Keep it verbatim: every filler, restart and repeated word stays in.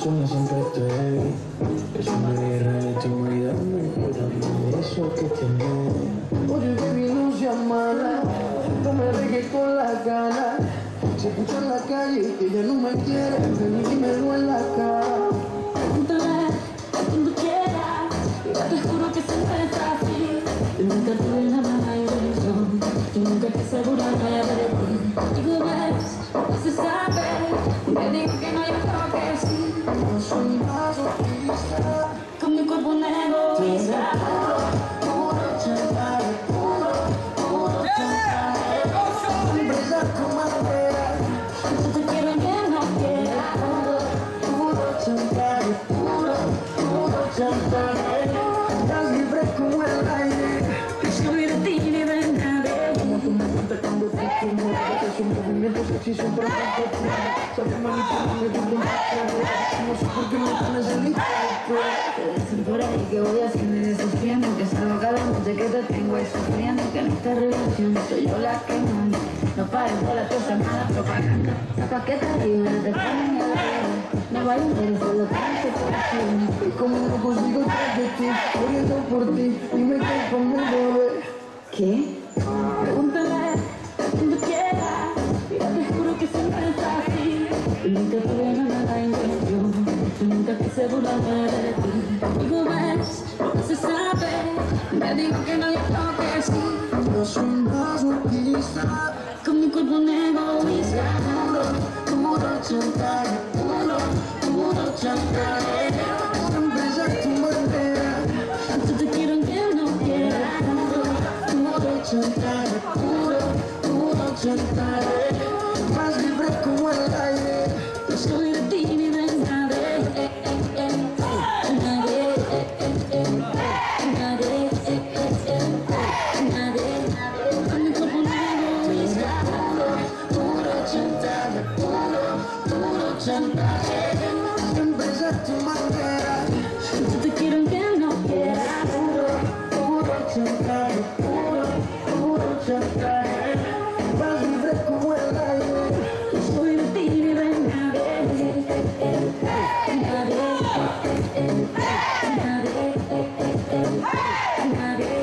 corazón siempre estoy. Es una guerra de toma y dame, dame eso que tienes. Oye, baby, no seas mala, no me dejes con la gana. Se escucha en la calle que ella no me quiere, ven y dímelo en la cara. Pregúntale cuando quieras, yo te juro que siempre es así. Yo nunca tuve la mala ilusión, yo nunca te asegurarme de ti. Digo, ves, no se sabe, te digo que no, yo creo que sí. No soy masoquista, Con mi cuerpo un egoísta. puro chantaje, puro, puro chantaje. Empresa con madera, Yo te quiero que no quieras. puro chantaje, puro, puro chantaje. Estás libre como el aire. Soy de ti ni de nadie. Como tú me cuentas cuando te como es un movimiento sexy, son perfecto. Sabes manipularme tu contacto. No sé por qué me pones en mi cuerpo. Dicen por ahí que voy a seguir sufriendo, que salgo cada noche que te tengo ahí sufriendo, que en esta relación soy yo la que manda. No pares de la cosa mala propaganda. Pa' que te libres de ponen el aire. No vaya a interesar lo que hace por ti. Y como no consigo tras de ti, corriendo por ti, dime qué conmigo ve. ¿Qué? Pregúntale cuando quieras. Mira, te juro que siempre es así. Yo nunca tuve una mala intención, yo nunca quise burlarme de ti. Digo, ves, no se sabe, me digo que no, yo creo que sí. No soy masoquista, Con mi cuerpo un egoísta. puro, puro chantaje, puro, puro chantaje. Empresa tu bandera, Yo te quiero aunque no quieras. puro chantaje, puro, puro chantaje. Más libre como el aire. No soy de ti ni de nadie. Nadie. Nadie. Nadie. Con mi cuerpo un egoísta. Puro chantaje, puro, puro chantaje. Empresa tu bandera, Yo te quiero aunque no quieras. puro, puro chantaje, puro, puro chantaje. Más libre como el aire. No soy de ti ni de nadie. Nadie. Nadie. Nadie.